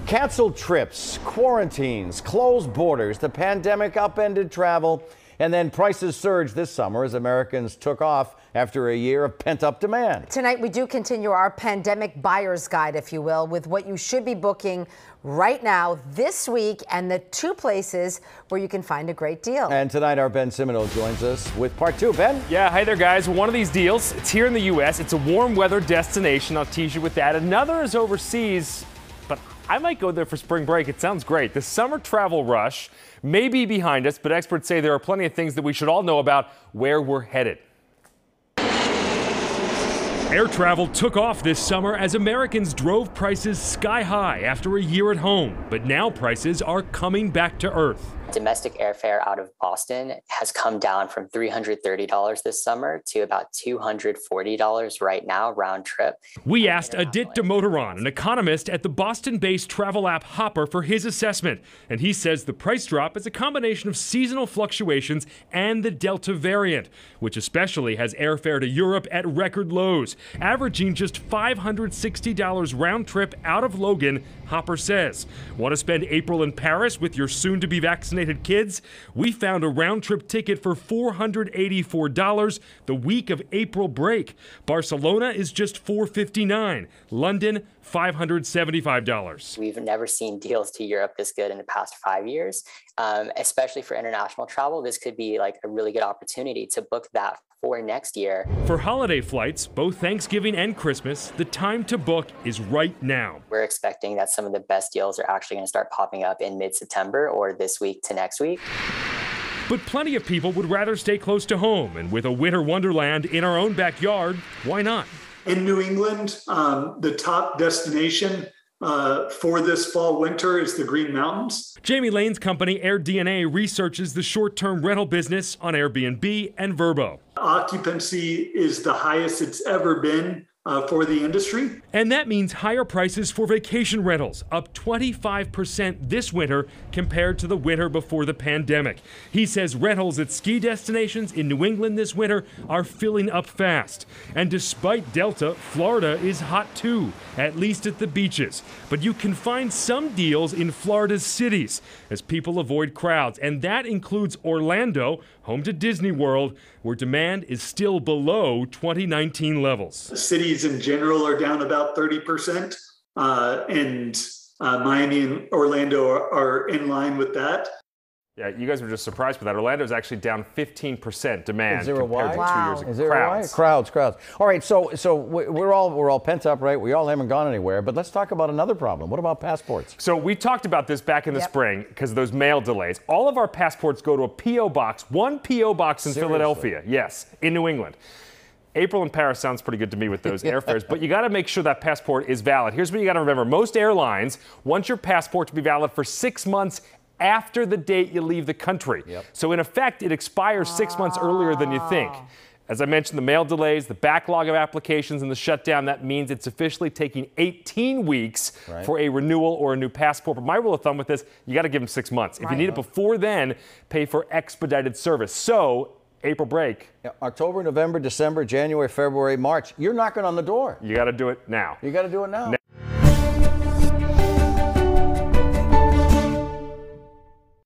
Canceled trips, quarantines, closed borders, the pandemic upended travel, and then prices surged this summer as Americans took off after a year of pent-up demand. Tonight, we do continue our pandemic buyer's guide, if you will, with what you should be booking right now, this week, and the two places where you can find a great deal. And tonight, our Ben Cimino joins us with part two. Ben? Yeah, hi there, guys. One of these deals, it's here in the U.S. It's a warm weather destination. I'll tease you with that. Another is overseas, but I might go there for spring break. It sounds great. The summer travel rush may be behind us, but experts say there are plenty of things that we should all know about where we're headed. Air travel took off this summer as Americans drove prices sky high after a year at home. But now prices are coming back to earth. Domestic airfare out of Boston has come down from $330 this summer to about $240 right now, round trip. We asked Adit Damodaran, an economist at the Boston-based travel app Hopper, for his assessment. And he says the price drop is a combination of seasonal fluctuations and the Delta variant, which especially has airfare to Europe at record lows, averaging just $560 round trip out of Logan, Hopper says. Want to spend April in Paris with your soon-to-be vaccinated kids? We found a round-trip ticket for $484 the week of April break. Barcelona is just $459. London, $575. We've never seen deals to Europe this good in the past 5 years, especially for international travel. This could be like a really good opportunity to book that for next year. For holiday flights, both Thanksgiving and Christmas, the time to book is right now. We're expecting that some of the best deals are actually going to start popping up in mid-September or this week to next week. But plenty of people would rather stay close to home, and with a winter wonderland in our own backyard, why not? In New England, the top destination for this fall winter is the Green Mountains. Jamie Lane's company AirDNA researches the short-term rental business on Airbnb and Vrbo. Occupancy is the highest it's ever been for the industry. And that means higher prices for vacation rentals, up 25% this winter compared to the winter before the pandemic. He says rentals at ski destinations in New England this winter are filling up fast. And despite Delta, Florida is hot too, at least at the beaches. But you can find some deals in Florida's cities as people avoid crowds. And that includes Orlando, home to Disney World, where demand is still below 2019 levels. Cities in general are down about 30%, and Miami and Orlando are in line with that. Yeah, you guys were just surprised with that. Orlando is actually down 15% demand Is there a compared why? to 2 years ago. Is there a why? Crowds. All right, so we're all pent up, right? We all haven't gone anywhere. But let's talk about another problem. What about passports? So we talked about this back in the spring because of those mail delays. All of our passports go to a P.O. box, one P.O. box in Philadelphia. Yes, in New England. April in Paris sounds pretty good to me with those airfares, but you got to make sure that passport is valid. Here's what you got to remember. Most airlines want your passport to be valid for 6 months after the date you leave the country. So in effect, it expires 6 months earlier than you think. As I mentioned, the mail delays, the backlog of applications, and the shutdown, that means it's officially taking 18 weeks for a renewal or a new passport. But my rule of thumb with this, you got to give them 6 months. If you need it before then, pay for expedited service. So April break. October, November, December, January, February, March. You're knocking on the door. You got to do it now. You got to do it now.